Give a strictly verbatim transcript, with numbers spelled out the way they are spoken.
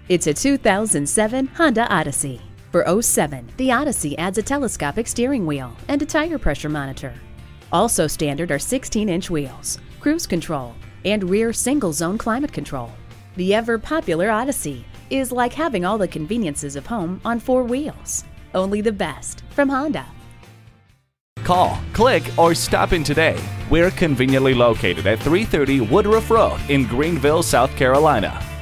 It's a two thousand seven Honda Odyssey. For oh seven, the Odyssey adds a telescopic steering wheel and a tire pressure monitor. Also standard are sixteen inch wheels, cruise control, and rear single-zone climate control. The ever-popular Odyssey is like having all the conveniences of home on four wheels. Only the best from Honda. Call, click, or stop in today. We're conveniently located at three thirty Woodruff Road in Greenville, South Carolina.